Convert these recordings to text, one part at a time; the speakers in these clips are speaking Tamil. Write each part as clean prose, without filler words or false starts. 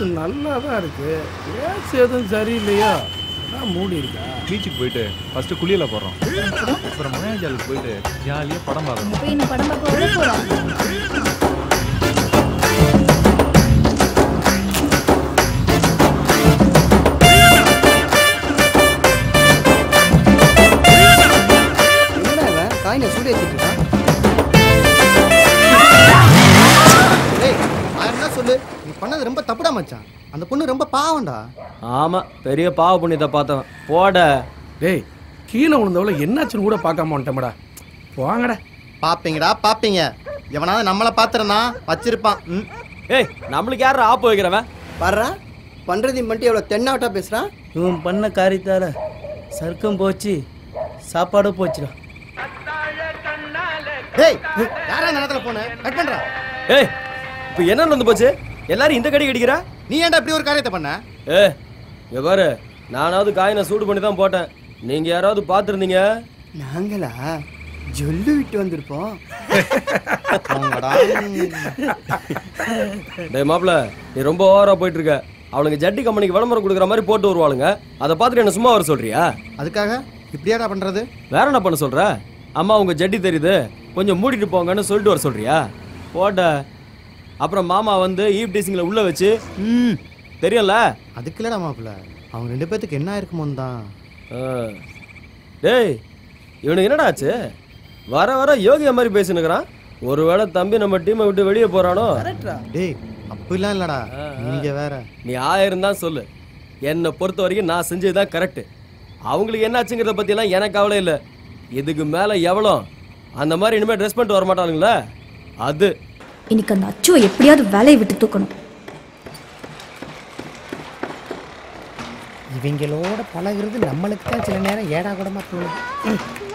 நல்லா தான் இருக்கு. கேஸ் எதுவும் சரியில்லையா? மூடி இருக்கா? பீச்சுக்கு போயிட்டு ஃபர்ஸ்ட் குளியல போடுறோம். அப்புறம் மயாஜாலுக்கு போயிட்டு ஜாலியா படம் பார்க்கணும். போய் இந்த படம் பார்க்க உள்ள போறோம். என்னடா காயினை சூடு ஏத்திட்டு இருக்கான்? டேய், என்ன சொல்லு? நீ பண்ணது ரொம்ப தப்புடா மச்சான். அந்த பொண்ணு ரொம்ப பாவம்டா. ஆமா, பெரிய பாவ புண்ணியத்தை பார்த்தவன். போட. டேய், கீழே விழுந்தவள என்னாச்சுன்னு கூட பார்க்காம வந்துட்டேன்டா. போங்கடா. பாப்பீங்கடா பாப்பீங்க. எவனாவது நம்மளை பார்த்துறனா வச்சிருப்பான். ஏய், நம்மளுக்கு யாரும் ஆப்பு வைக்கிறவன்? வர்றா பண்றதையும் பண்ணிட்டு எவ்வளோ தென்னாவட்டா பேசுறான். இவன் பண்ண காரியத்தால சர்க்கம் போச்சு, சாப்பாடு போச்சுடா. டேய், யாரா நேரத்துல போன? கட் பண்றா. ஏய், இப்போ என்ன நடந்து போச்சு? எல்லாரும் இந்த கடி அடிக்கிறா? நீ ஏன்டா இப்படி ஒரு காரியத்தை பண்ண? இங்க பாரு, நானாவது காயினை சூடு பண்ணி தான் போட்டேன். நீங்க யாராவது பார்த்துருந்தீங்க? நாங்களா ஜொல்லு விட்டு வந்திருப்போம். டேய் மாப்ள, நீ ரொம்ப ஓவரா போயிட்டு இருக்க. அவளுங்க ஜட்டி கம்பெனிக்கு விளம்பரம் கொடுக்குற மாதிரி போட்டு வருவாளுங்க. அதை பார்த்துட்டு என்ன சும்மா வர சொல்றியா? அதுக்காக இப்படியாடா பண்றது? வேற என்ன பண்ண சொல்ற? அம்மா உங்க ஜட்டி தெரியுது, கொஞ்சம் மூடிட்டு போங்கன்னு சொல்லிட்டு வர சொல்றியா? போட்ட அப்புறம் மாமா வந்து ஈவ் டீசிங்ல உள்ள வச்சு தெரியும்ல. அதுக்கு இல்லடா மாப்பிள்ள, அவங்க ரெண்டு பேத்துக்கு என்ன இருக்குமோ தான். டேய், இவனுக்கு என்னடா ஆச்சு? வர வர யோகியா மாதிரி பேசினுக்கிறான். ஒருவேளை தம்பி நம்ம டீமை விட்டு வெளியே போறானோ? டேய், அப்படிலாம் இல்லடா. நீங்க வேற. நீ 1000 தான் சொல்லு. என்னை பொறுத்த வரைக்கும் நான் செஞ்சதுதான் கரெக்ட். அவங்களுக்கு என்னாச்சுங்கிறத பத்தி எல்லாம் எனக்கு கவலை இல்லை. இதுக்கு மேல எவ்வளோ அந்த மாதிரி இனிமேல் ட்ரெஸ் பண்ணிட்டு வர மாட்டானுங்களே, அது இன்னைக்கு அந்த அச்சுவை எப்படியாவது வேலையை விட்டு தூக்கணும். இவங்களோட பழகிறது நம்மளுக்கு தான் சில நேரம் ஏடா கூடமா தோணுது.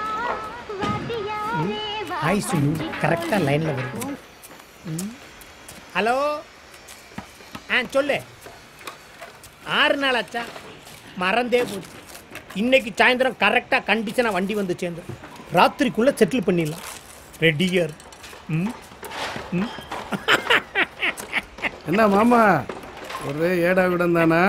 ஹாய் சுனு, கரெக்டாக லைனில் வருது. ஹலோ, சொல்லு. 6 நாள் ஆச்சா? மறந்தே போச்சு. இன்னைக்கு சாயந்தரம் கரெக்டாக கண்டிஷனாக வண்டி வந்து சேர்ந்துடும். ராத்திரிக்குள்ளே செட்டில் பண்ணிடலாம். ரெடியர். என்ன மாமா, ஒரே ஏடா விடம் தானா?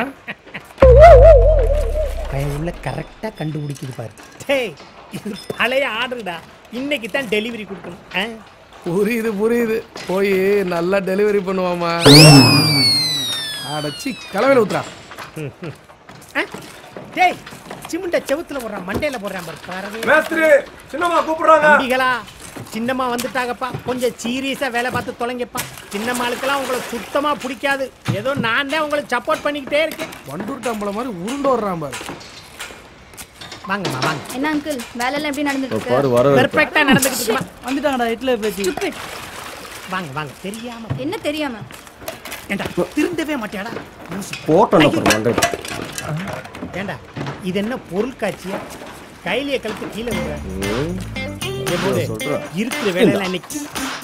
பையன் உள்ள கரெக்டாக கண்டுபிடிக்குது பாரு. டேய், இது பழைய ஆர்டருடா. இன்னைக்கு தான் டெலிவரி கொடுக்கணும். புரியுது புரியுது. போய் நல்லா டெலிவரி பண்ணுவாமா. அடச்சி கலவையில் ஊத்துறா. டேய், சிமெண்ட செவுத்துல போடுறான், மண்டையில போடுறான் பாரு. மேஸ்திரி சின்னம்மா கூப்பிடுறாங்க. தம்பிகளா, சின்னம்மா வந்துட்டாங்கப்பா. கொஞ்சம் சீரியஸா வேலை பார்த்து தொலைங்கப்பா. சின்னம்மாளுக்கெல்லாம் உங்களை சுத்தமா பிடிக்காது. ஏதோ நான் தான் உங்களுக்கு சப்போர்ட் பண்ணிக்கிட்டே இருக்கேன். வண்டூர் டம்பள மாதிரி உருண்டு வர்றான் பாரு. வாங்கம்மா வாங்க. என்ன அங்கிள், வேலை எல்லாம் எப்படி நடந்துட்டு பாரு இருக்கு? வர பெர்ஃபெக்ட்டா நடந்துக்குதுமா. வந்துட்டாங்கடா இட்ல பேசி. வாங்க வாங்க. தெரியாம என்ன தெரியாம? ஏண்டா திருந்தவே மாட்டியாடா? போட்டோம் மண்டை. ஏண்டா இது என்ன பொருள் காட்சியா? கையிலேயே கழுத்து கீழே இருக்கிற வேலையெல்லாம் இன்னைக்கு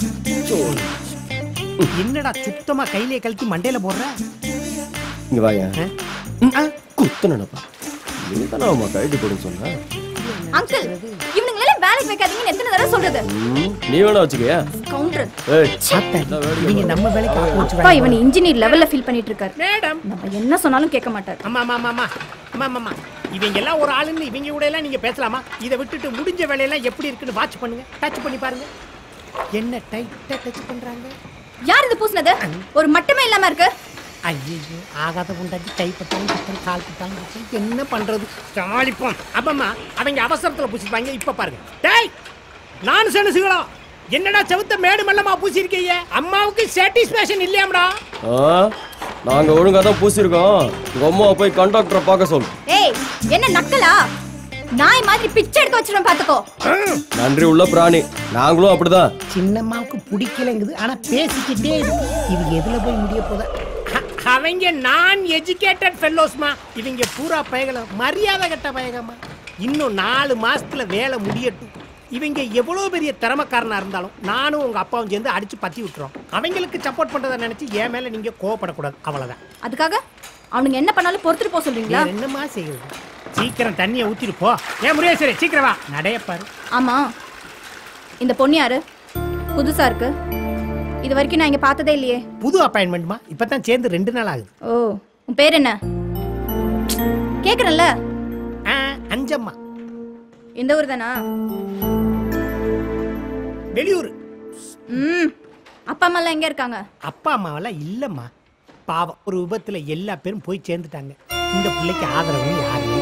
என்னடா சுத்தமா கையிலேயே கழுத்தி மண்டையில போடுற? இங்க வாங்க. குத்து நினைப்பா. நீ தானே அம்மா கைது கொடுன்னு சொன்ன. அங்கிள், இவனுங்களே வேலைக்கு வைக்காதீங்கன்னு எத்தனை தடவை சொல்றது? நீ வேணா வச்சுக்கயா? கவுண்டர். ஏய், நீங்க நம்ம வேலைக்கு போச்சு. அப்பா இவன் இன்ஜினியர் லெவல்ல ஃபீல் பண்ணிட்டு இருக்காரு. மேடம், நம்ம என்ன சொன்னாலும் கேட்க மாட்டார். அம்மா அம்மா அம்மா அம்மா அம்மா, இவங்க எல்லாம் ஒரு ஆளுன்னு இவங்க கூட எல்லாம் நீங்க பேசலாமா? இதை விட்டுட்டு முடிஞ்ச வேலையெல்லாம் எப்படி இருக்குன்னு வாட்ச் பண்ணுங்க, டச் பண்ணி பாருங்க. என்ன டைட்டா டச் பண்றாங்க? யார் இது பூசினது? ஒரு மட்டமே இல்லாம இருக்கு. ஐயோ, ஆகாத உண்டாக்கி கை பட்டாலும் கால் பட்டாலும் என்ன பண்றது? சாலிப்போம். அப்பம்மா அவங்க அவசரத்துல பூசிப்பாங்க. இப்ப பாருங்க. டேய், நான் சொன்னசுகளா என்னடா செவுத்த மேடு மல்லமா பூசிருக்கீங்க? அம்மாவுக்கு சாட்டிஸ்ஃபேக்ஷன் இல்லையாம்டா? நாங்க ஒழுங்கா தான் பூசிருக்கோம். உங்க அம்மாவை போய் கண்டக்டரை பார்க்க சொல்லு. ஏய், என்ன நக்கலா? நாய் மாதிரி பிச்சை எடுத்து வச்சிரும் பாத்துக்கோ. நன்றி உள்ள பிராணி. நாங்களும் அப்படிதான். சின்னம்மாவுக்கு பிடிக்கலங்குது, ஆனா பேசிக்கிட்டே இருக்கு. இது எதுல போய் முடிய போதா? அவங்க நான் எஜுகேட்டட் ஃபெல்லோஸ்மா. இவங்க பூரா பயகல மரியாதை கட்ட பயகமா. இன்னும் 4 மாசத்துல வேலை முடியட்டும். இவங்க எவ்வளவு பெரிய திறமைக்காரனா இருந்தாலும் நானும் உங்க அப்பாவும் சேர்ந்து அடிச்சு பத்தி விட்டுறோம். அவங்களுக்கு சப்போர்ட் பண்றதை நினைச்சு என் மேல நீங்க கோவப்படக்கூடாது, அவ்வளவுதான். அதுக்காக அவனுங்க என்ன பண்ணாலும் பொறுத்துட்டு போக சொல்றீங்களா? என்னமா செய்யுது? சீக்கிரம் தண்ணியை ஊத்திட்டு போ. ஏன் முருகேசரி, சீக்கிரம் வா. நடையப்பாரு. ஆமா, இந்த பொண்ணு யாரு? புதுசா இருக்கு. இது வரைக்கும் நான் இங்க பார்த்ததே இல்லையே. புது அப்பாயின்மெண்ட்மா, இப்பதான் சேர்ந்து 2 நாள் ஆகுது. ஓ, உன் பேர் என்ன? கேக்குறேன்ல. அஞ்சம்மா. இந்த ஊர் தானா? வெளியூர். அப்பா அம்மா எல்லாம் எங்க இருக்காங்க? அப்பா அம்மாவெல்லாம் இல்லம்மா, பாவம் ஒரு விபத்துல எல்லா பேரும் போய் சேர்ந்துட்டாங்க. இந்த பிள்ளைக்கு ஆதரவு யாருமே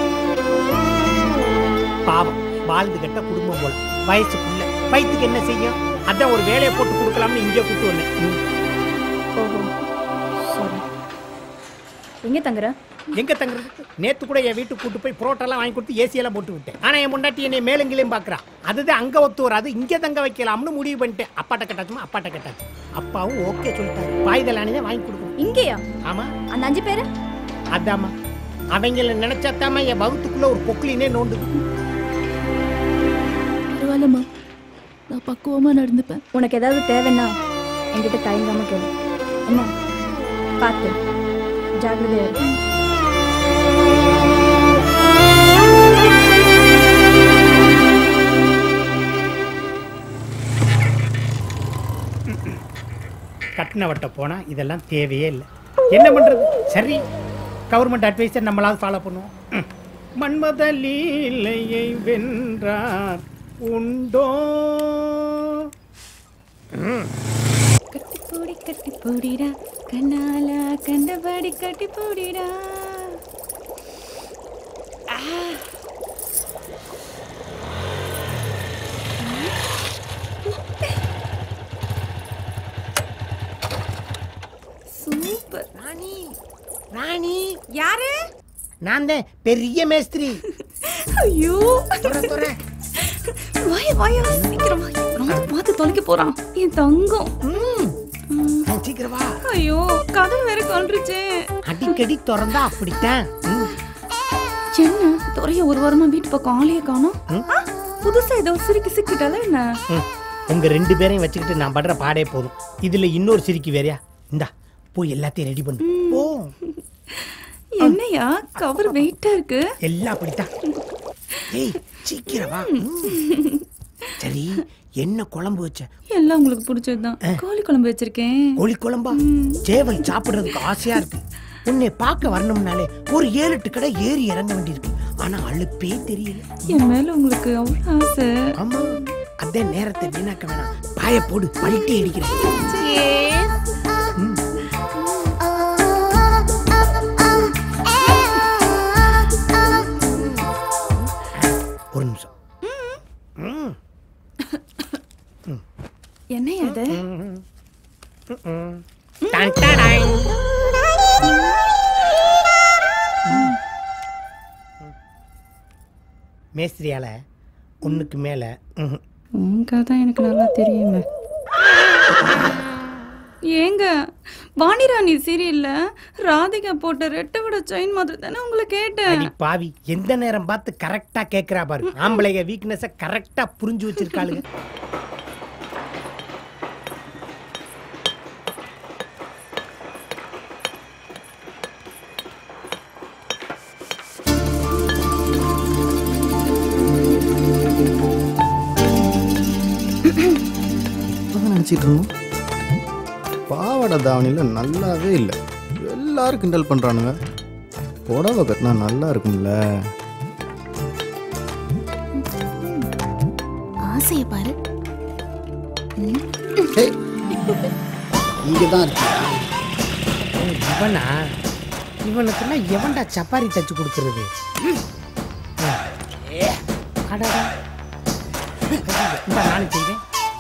பாவம். வாழ்ந்து கட்ட குடும்பம் போல வயசுக்குள்ள வயிற்றுக்கு என்ன செய்யும், அதான் ஒரு வேலையை போட்டு கொடுக்கலாம்னு இங்கே கூட்டு வந்தேன். ஓஹோ, சரி. எங்க தங்குற? எங்க தங்குறது? நேத்து கூட என் வீட்டுக்கு கூட்டு போய் புரோட்டெல்லாம் வாங்கி கொடுத்து ஏசியெல்லாம் போட்டு விட்டேன். ஆனா என் முன்னாடி என்னை மேலங்கிலையும் பாக்குறான். அதுதான் அங்க ஒத்து வராது, இங்க தங்க வைக்கலாம்னு முடிவு பண்ணிட்டேன். அப்பாட்ட கட்டாச்சுமா, அப்பாட்ட கட்டாச்சு. அப்பாவும் ஓகே சொல்லிட்டாரு, பாய்தலானே வாங்கி கொடுக்கணும். இங்கேயா? ஆமா. அந்த 5 பேரு? அதாம்மா, அவங்கள நினைச்சாத்தாமா என் வகுத்துக்குள்ள ஒரு பொக்லினே நோண்டுது. பரவாயில்லம்மா, நான் பக்குவமா நடந்துப்பேன். உனக்கு ஏதாவது தேவைன்னா என்கிட்ட தயங்காம கேளு. என்ன பார்த்து ஜாக்கிரதையா இரு. கட்டின வட்ட போனா இதெல்லாம் தேவையே இல்லை. என்ன பண்றது? சரி, கவர்மெண்ட் அட்வைஸர் நம்மளாவது ஃபாலோ பண்ணுவோம். மன்மத லீலையை வென்றார் உண்டோ? கட்டி போடிடா கண்ணால கண்டபடி கட்டி போடிடா. சூப்பர். ராணி, ராணி யாரு? நான் தான் பெரிய மேஸ்திரி. ஐயோ, துறை வாயா சீக்கிரம் வா. ரொம்ப பார்த்து தொலைக்க போறான் என் தங்கம். சீக்கிரம் வா. ஐயோ, கதவு வேற கொண்டுருச்சே. அடிக்கடி திறந்தா அப்படித்தான். என்ன துறைய ஒரு வாரமா வீட்டு பக்கம் ஆளையே காணோம். புதுசா ஏதோ சிரிக்கி சிக்கிட்டால என்ன? உங்க 2 பேரையும் வச்சுக்கிட்டு நான் படுற பாடே போதும். இதுல இன்னொரு சிரிக்கி வேறையா? இந்தா போய் எல்லாத்தையும் ரெடி பண்ணு. போ. என்னையா கவர் வெயிட்டா இருக்கு? எல்லாம் அப்படித்தான். ஏய் சீக்கிரம் வா. சரி, என்ன குழம்பு வச்ச? எல்லாம் உங்களுக்கு பிடிச்சதுதான். கோழி குழம்பு வச்சிருக்கேன். கோழி குழம்பா? சேவல் சாப்பிடுறதுக்கு ஆசையா இருக்கு. உன்னை பார்க்க வரணும்னாலே ஒரு 7-8 கடை ஏறி இறங்க வேண்டியிருக்கு. ஆனா அழுப்பே தெரியல. என் மேல உங்களுக்கு அவ்வளவு ஆசை. ஆமா, அதே நேரத்தை வீணாக்க வேணாம். பாய போடு, பழிட்டே அடிக்கிறேன். ஒரு நிமிஷம். என்ன அது? மேஸ்திரியால 1க்கு மேல உங்க தான் எனக்கு நல்லா தெரியுமே. ஏங்க, வாணிராணி சீரியல்ல ராதிகா போட்ட ரெட்டை விட செயின் மாதிரி தானே உங்களை கேட்டேன். பாவி, எந்த நேரம் பார்த்து கரெக்டா கேக்குறா பாரு. ஆம்பளைங்க வீக்னஸ கரெக்டா புரிஞ்சு வச்சிருக்காளுங்க. நினச்சிட்டு இருந்தோம் பாவாடை தாவணியில் நல்லாவே இல்லை. எல்லாரும் கிண்டல் பண்ணுறானுங்க. புடவை கட்டினா நல்லா இருக்கும்ல. ஆசையை பாரு. இங்கே தான் இருக்கு. இவனா? இவனுக்குலாம் எவன்டா சப்பாரி தச்சு கொடுக்கறது? நானும் செய்வேன்.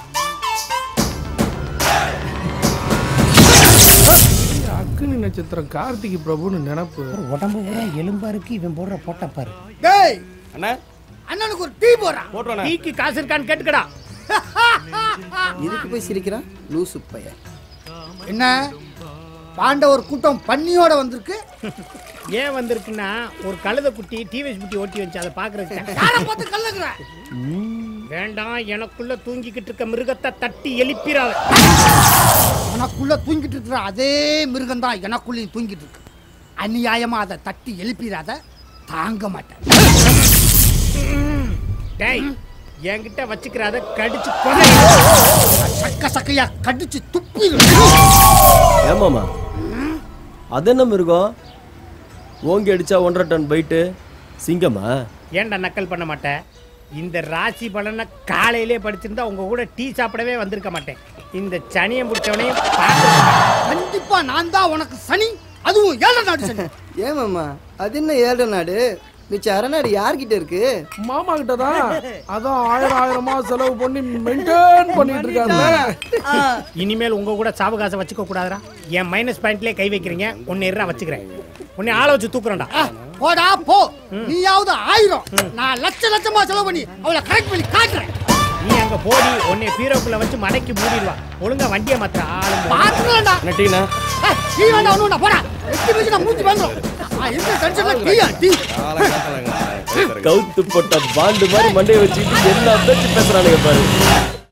அக்னி நட்சத்திரம் கார்த்திகை பிரபுன்னு நினைப்பு. உடம்பு பூரா எலும்பா இருக்கு. இவன் போடுற போட்ட பாரு. டேய் அண்ணா, அண்ணனுக்கு ஒரு டீ போடுறான். போடுறேன். டீக்கு காசு இருக்கான்னு கேட்டுக்கடா. இதுக்கு போய் சிரிக்கிறான் லூசு பையன். என்ன பாண்ட ஒரு கூட்டம் பன்னியோட வந்திருக்கு. ஏன் வந்திருக்குன்னா, ஒரு கழுத குட்டி டிவிஎஸ் குட்டி ஓட்டி வச்சு அதை பாக்குறதுக்கு. யாரை பார்த்து கல்லங்குற? வேண்டாம், எனக்குள்ள தூங்கிக்கிட்டு இருக்க மிருகத்தை தட்டி எழுப்பிடாத. உனக்குள்ள தூங்கிட்டு இருக்கிற அதே மிருகம் தான் எனக்குள்ளேயும் தூங்கிட்டு இருக்கு. அநியாயமா அதை தட்டி எழுப்பிடாத, தாங்க மாட்டேன். டேய், என்கிட்ட வச்சுக்கிறாத கடிச்சு சக்க சக்கையா கடிச்சு துப்பி. ஏமாமா அது என்ன மிருகம்? ஓங்கி அடிச்சா 1.5 டன் வெயிட்டு சிங்கமா? ஏன்டா நக்கல் பண்ண மாட்டேன்? இந்த ராசி பலனை காலையிலே படிச்சிருந்தா உங்க கூட டீ சாப்பிடவே வந்திருக்க மாட்டேன். இந்த சனியை முடிச்சவனையும் கண்டிப்பா நான் தான் உனக்கு சனி, அதுவும் 7 நாடு சனி. ஏமாம்மா அது என்ன 7 நாடு? மிச்ச அரைநாடு யார்கிட்ட இருக்கு? மாமா கிட்ட தான். அதான் 1000 செலவு பண்ணி மெயின்டைன் பண்ணிட்டு இருக்காங்க. இனிமேல் உங்க கூட சாவகாசம் வச்சுக்க கூடாதுடா. என் மைனஸ் பாயிண்ட்லயே கை வைக்கிறீங்க. உன்னை எறா வச்சுக்கிறேன். உன்னை ஆளை வச்சு தூக்குறேன்டா. போடா போ. நீயாவது 1000, நான் லட்சமா செலவு பண்ணி அவளை கரெக்ட் பண்ணி காட்டுறேன். நீ அங்க போடி. உன்னை பீரோக்குள்ள வச்சு மடக்கி மூடிடுவா. ஒழுங்கா வண்டியை மாத்திர ஆளு பாத்துறேன்டா. நட்டீனா டீ வேண்டாம் ஒண்ணுடா போடா. எட்டி வச்சு நான் மூஞ்சி பண்றோம். இந்த டென்ஷன்ல டீயா டீ. கவுத்து போட்ட பாண்டு மாதிரி மண்டையை வச்சுட்டு என்ன பேச்சு பேசுறானுங்க பாரு.